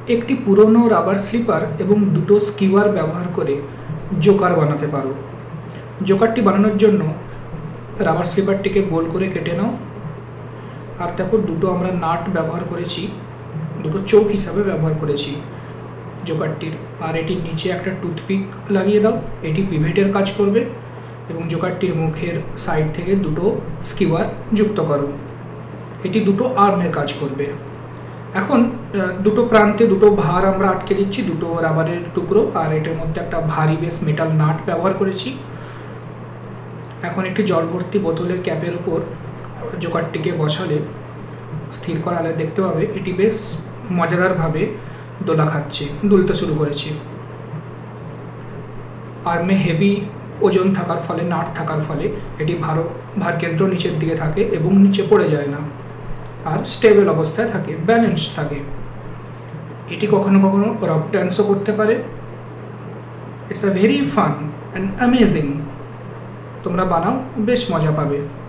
একটি পুরনো rubber sleeper এবং দুটো স্কিওয়ার ব্যবহার করে জোকার বানাতে পারো। জোকারটি বানানোর জন্য রাবার স্লিপারটিকে গোল করে কেটে নাও। আর দেখো দুটো আমরা নাট ব্যবহার করেছি, দুটো চোখ হিসাবে ব্যবহার করেছি জোকারটির। আর এটির নিচে একটা টুথপিক লাগিয়ে দাও, এটি পিভেটের কাজ করবে। এবং জোকারটির মুখের সাইড থেকে দুটো স্কিওয়ার যুক্ত করো, এটি দুটো আর্মের কাজ করবে। এখন দুটো প্রান্তে দুটো ভার আমরা আটকে দিচ্ছি, দুটো রাবারের টুকরো, আর এটার মধ্যে একটা ভারী বেশ মেটাল নাট ব্যবহার করেছি। এখন একটি জল ভর্তি বোতলের ক্যাপের ওপর জোকারটিকে বসালে, স্থির করালে দেখতে পাবে এটি বেশ মজাদারভাবে দোলা খাচ্ছে, দুলতে শুরু করেছে। আর্মে হেভি ওজন থাকার ফলে, নাট থাকার ফলে এটি ভার কেন্দ্র নিচের দিকে থাকে এবং নিচে পড়ে যায় না, আর স্টেবল অবস্থায় থাকে, ব্যালেন্স থাকে। এটি কখনো কখনো রক ডান্সও করতে পারে। It's a very fun and amazing. তোমরা বানাও, বেশ মজা পাবে।